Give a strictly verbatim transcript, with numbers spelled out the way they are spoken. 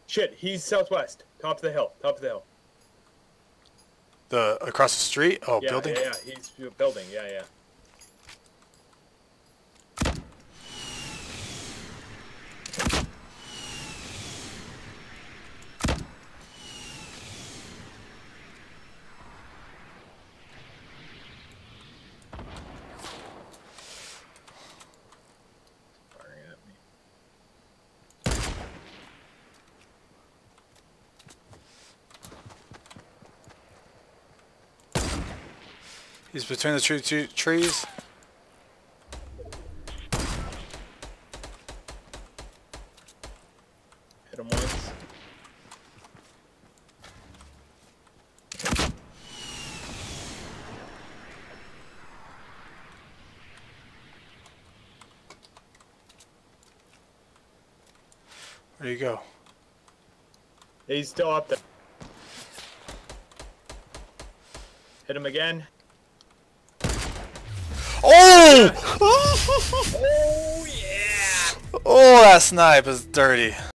Shit, he's southwest. Top of the hill. Top of the hill. The across the street? Oh, Yeah, building? yeah, yeah. He's building. Yeah, yeah. Firing at me. He's between the two, two trees. Hit him once. Where do you go? He's still up there. Hit him again. Oh! Oh yeah! Oh, that snipe is dirty.